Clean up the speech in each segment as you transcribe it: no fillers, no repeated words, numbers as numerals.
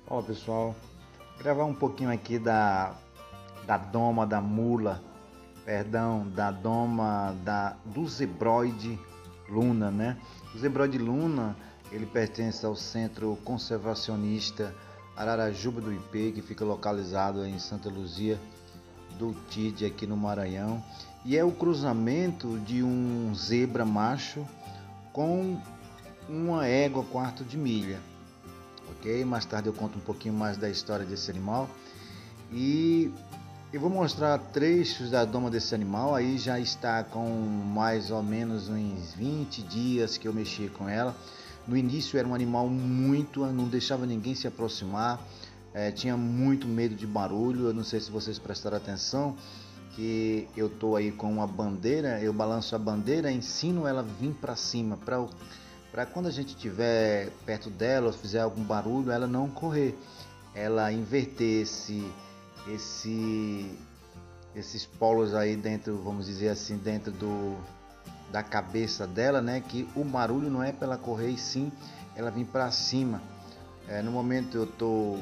Olá pessoal, vou gravar um pouquinho aqui da doma da mula, perdão, da doma do zebroide luna, né? O zebroide luna, ele pertence ao Centro Conservacionista Ararajuba do Ipê, que fica localizado em Santa Luzia do Tide, aqui no Maranhão, e é o cruzamento de um zebra macho com uma égua quarto de milha. Ok? Mais tarde eu conto um pouquinho mais da história desse animal e eu vou mostrar trechos da doma desse animal. Aí já está com mais ou menos uns 20 dias que eu mexi com ela. No início era um animal não deixava ninguém se aproximar, tinha muito medo de barulho. Eu não sei se vocês prestaram atenção que eu tô aí com uma bandeira, eu balanço a bandeira, ensino ela a vir para cima, para quando a gente estiver perto dela ou fizer algum barulho, ela não correr, ela inverter esse, esses polos aí dentro, vamos dizer assim, dentro da cabeça dela, né? Que o barulho não é para ela correr, e sim ela vir para cima. No momento eu estou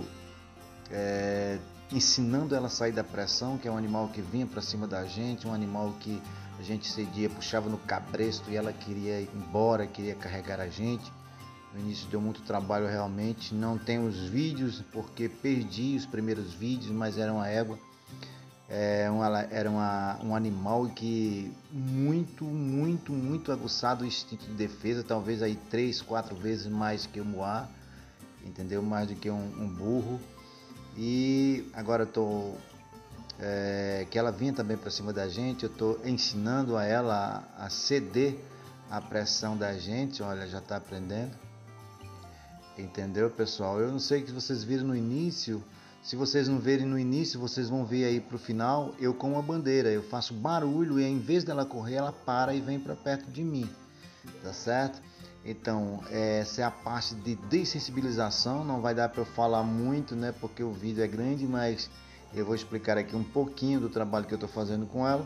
ensinando ela a sair da pressão, que é um animal que vinha para cima da gente, um animal que a gente cedia, puxava no cabresto e ela queria ir embora, queria carregar a gente. No início deu muito trabalho realmente, não tem os vídeos porque perdi os primeiros vídeos, mas era uma égua, um animal que muito aguçado o instinto de defesa, talvez aí 3, 4 vezes mais que o moá, entendeu? Mais do que um burro. E agora eu tô que ela vinha também para cima da gente, eu estou ensinando a ela a ceder a pressão da gente. Olha, já está aprendendo, entendeu, pessoal? Eu não sei que vocês viram no início. Se vocês não verem no início, vocês vão ver aí pro final eu com a bandeira, eu faço barulho e em vez dela correr, ela para e vem para perto de mim, tá certo? Então, essa é a parte de dessensibilização. Não vai dar para eu falar muito, né? Porque o vídeo é grande, mas eu vou explicar aqui um pouquinho do trabalho que eu estou fazendo com ela.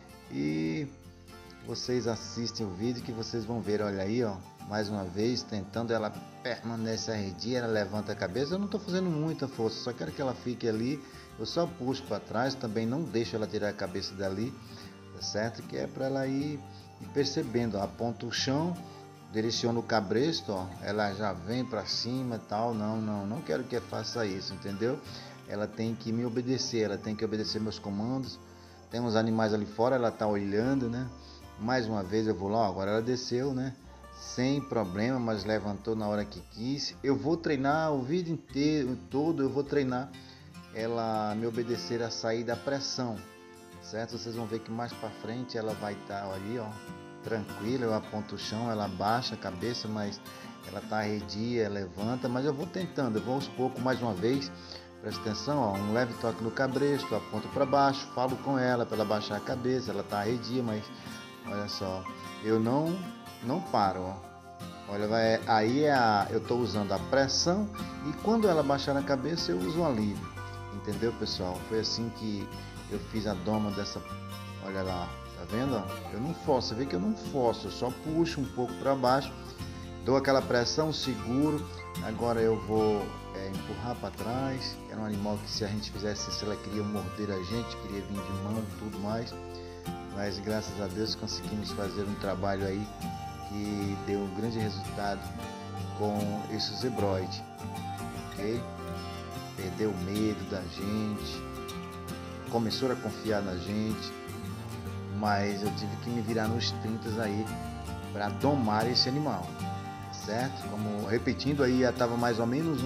E vocês assistem o vídeo que vocês vão ver. Olha aí, ó, mais uma vez tentando, ela permanece arredia, ela levanta a cabeça. Eu não estou fazendo muita força, só quero que ela fique ali. Eu só puxo para trás, também não deixo ela tirar a cabeça dali, tá certo? Que é para ela ir percebendo, ó, aponta o chão, direciona o cabresto, ó, ela já vem para cima e tal. Não quero que ela faça isso, entendeu? Ela tem que me obedecer, ela tem que obedecer meus comandos. Tem uns animais ali fora, ela tá olhando, né? Mais uma vez eu vou lá, agora ela desceu, né? Sem problema, mas levantou na hora que quis. Eu vou treinar o vídeo inteiro, todo eu vou treinar ela me obedecer a sair da pressão, certo? Vocês vão ver que mais para frente ela vai estar ali, ó, tranquila. Eu aponto o chão, ela baixa a cabeça, mas ela tá arredia, levanta. Mas eu vou tentando, eu vou aos poucos. Mais uma vez, presta atenção, ó, um leve toque no cabresto, aponto para baixo, falo com ela para ela baixar a cabeça. Ela tá arredia, mas olha só, eu não paro, ó. Olha, eu estou usando a pressão, e quando ela baixar a cabeça eu uso o alívio, entendeu, pessoal? Foi assim que eu fiz a doma dessa. Olha lá, tá vendo? Eu não forço, você vê que eu não forço, eu só puxo um pouco para baixo, dou aquela pressão, seguro. Agora eu vou empurrar para trás. Era um animal que, se a gente fizesse isso, ela queria morder a gente, queria vir de mão, tudo mais. Mas graças a Deus conseguimos fazer um trabalho aí que deu um grande resultado com esse zebroide, ok? Perdeu o medo da gente, começou a confiar na gente, mas eu tive que me virar nos 30 aí para domar esse animal, certo? Como repetindo aí, já estava mais ou menos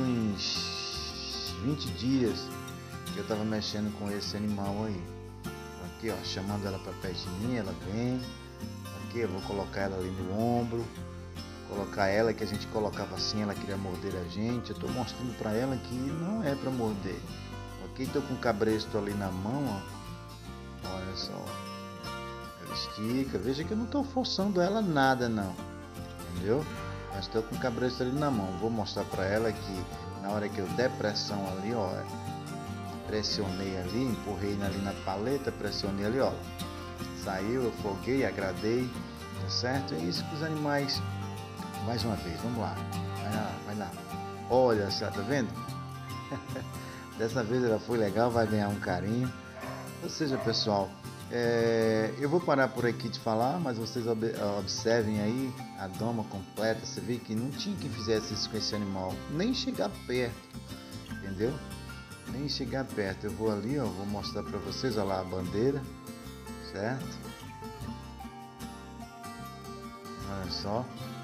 uns 20 dias que eu estava mexendo com esse animal aí. Aqui, ó, chamando ela para perto de mim, ela vem. Aqui eu vou colocar ela ali no ombro, colocar ela, que a gente colocava assim, ela queria morder a gente. Eu estou mostrando para ela que não é para morder, ok? Estou com o cabresto ali na mão, ó. Olha só, ela estica, veja que eu não estou forçando ela nada não, entendeu? Mas estou com o cabresto ali na mão. Vou mostrar para ela que na hora que eu der pressão ali, ó, pressionei ali, empurrei ali na paleta, pressionei ali, ó, saiu, eu foguei, agradei, tá certo? É isso que os animais. Mais uma vez, vamos lá, vai lá, vai lá. Olha só, tá vendo? Dessa vez ela foi legal, vai ganhar um carinho. Ou seja, pessoal, eu vou parar por aqui de falar, mas vocês observem aí a doma completa. Você vê que não tinha quem fizesse isso com esse animal, nem chegar perto, entendeu? Nem chegar perto. Eu vou ali, ó, vou mostrar para vocês, ó lá a bandeira, certo? Olha só,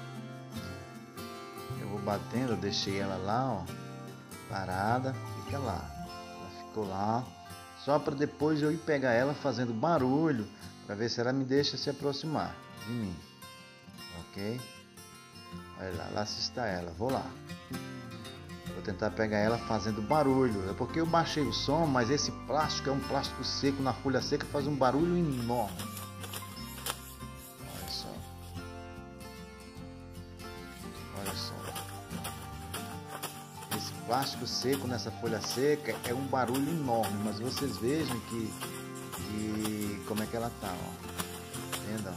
eu vou batendo, eu deixei ela lá, ó, parada, fica lá. Ela ficou lá, só para depois eu ir pegar ela fazendo barulho, para ver se ela me deixa se aproximar de mim, ok? Olha lá, lá se está ela, vou lá. Vou tentar pegar ela fazendo barulho, é porque eu baixei o som, mas esse plástico é um plástico seco, na folha seca faz um barulho enorme. Olha só. Olha só. Esse plástico seco nessa folha seca é um barulho enorme, mas vocês vejam que como é que ela tá, ó. Entendam?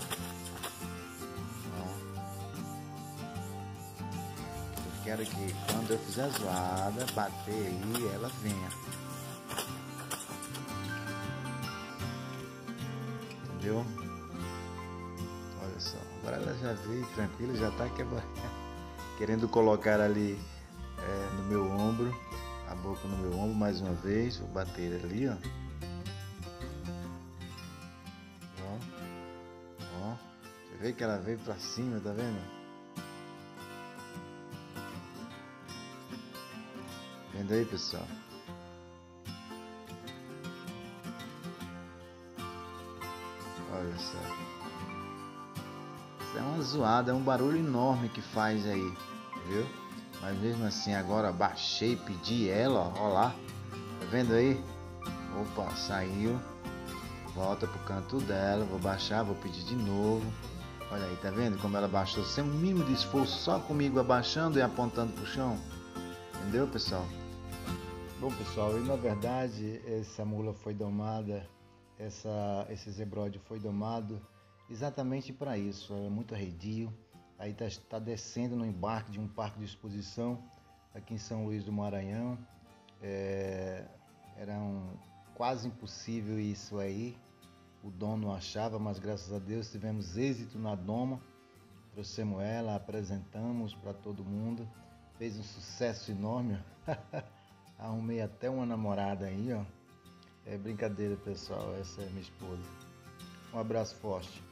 Eu quero que quando eu fizer zoada, bater aí, ela venha. Entendeu? Olha só, agora ela já veio tranquila, já tá querendo colocar ali no meu ombro, a boca no meu ombro mais uma vez. Vou bater ali, ó. Ó, você vê que ela veio pra cima, tá vendo? Vendo aí, pessoal? Olha só. Isso é uma zoada, é um barulho enorme que faz aí, viu? Mas mesmo assim, agora baixei, pedi ela, ó lá. Tá vendo aí? Opa, saiu. Volta pro canto dela, vou baixar, vou pedir de novo. Olha aí, tá vendo como ela baixou sem um mínimo de esforço, só comigo abaixando e apontando pro chão? Entendeu, pessoal? Bom, pessoal, e na verdade essa mula foi domada, esse zebróide foi domado exatamente para isso. Era muito arredio. Aí tá descendo no embarque de um parque de exposição aqui em São Luís do Maranhão. Era quase impossível isso aí. O dono achava, mas graças a Deus tivemos êxito na doma. Trouxemos ela, apresentamos para todo mundo. Fez um sucesso enorme. Arrumei até uma namorada aí, ó. É brincadeira, pessoal. Essa é minha esposa. Um abraço forte.